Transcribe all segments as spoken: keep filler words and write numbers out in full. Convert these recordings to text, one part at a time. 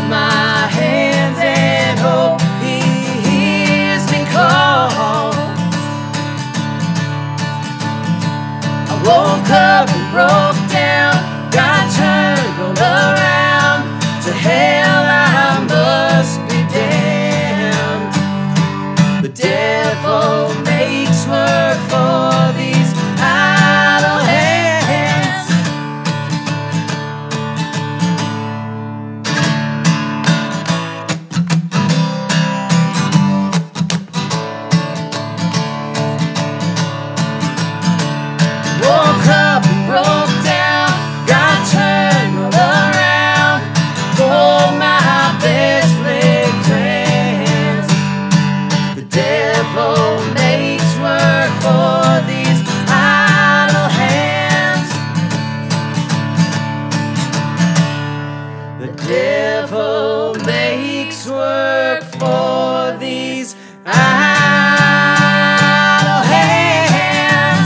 hold my hands and hope He hears me call. I woke up and broke down, got turned all around. To hell I must be damned. The devil makes work for these idle hands. Woke up and broke down, got turned all around for my best laid plans. The devil makes work for these idle hands. The devil makes work for these idle hands.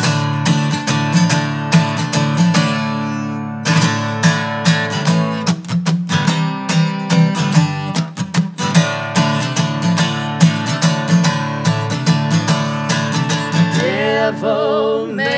Devil makes